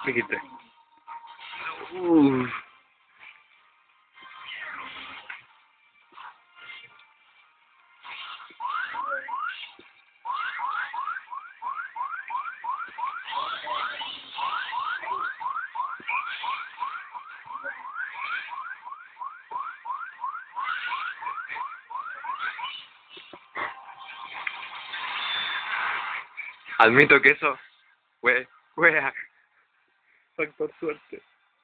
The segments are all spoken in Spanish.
Dijiste. Admito que eso fue factor suerte.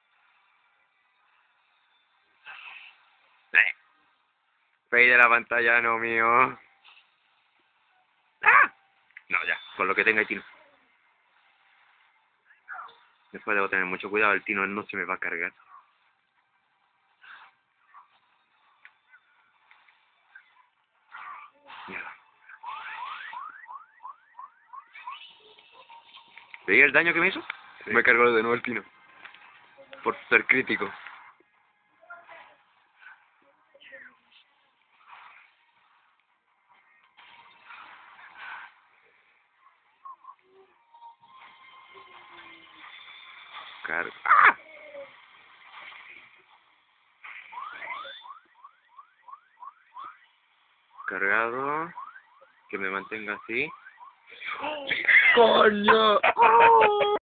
Fade de la pantalla, no mío. ¡Ah! No, ya, con lo que tenga el Tino. Después debo tener mucho cuidado, el Tino no se me va a cargar. Mierda. ¿Veis el daño que me hizo? Sí. Me cargó de nuevo el Tino. Por ser crítico. ¡Ah! Cargado. Que me mantenga así. ¡Coño!